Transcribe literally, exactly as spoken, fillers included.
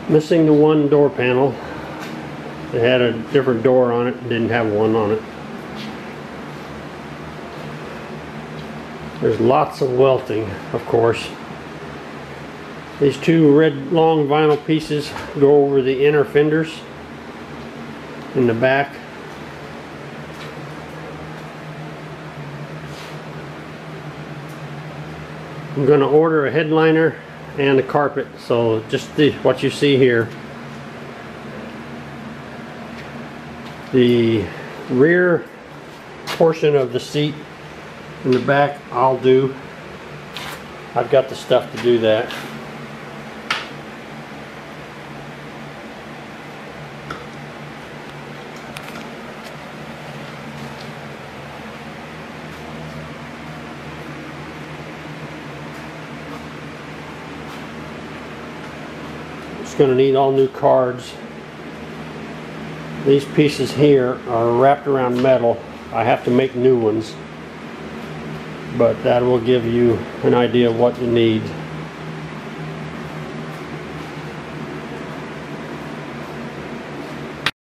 Missing the one door panel. It had a different door on it, didn't have one on it. There's lots of welting, of course. These two red long vinyl pieces go over the inner fenders in the back. I'm going to order a headliner and a carpet, so just the, what you see here. The rear portion of the seat in the back I'll do. I've got the stuff to do that. Going to need all new cards. These pieces here are wrapped around metal. I have to make new ones, but that will give you an idea of what you need.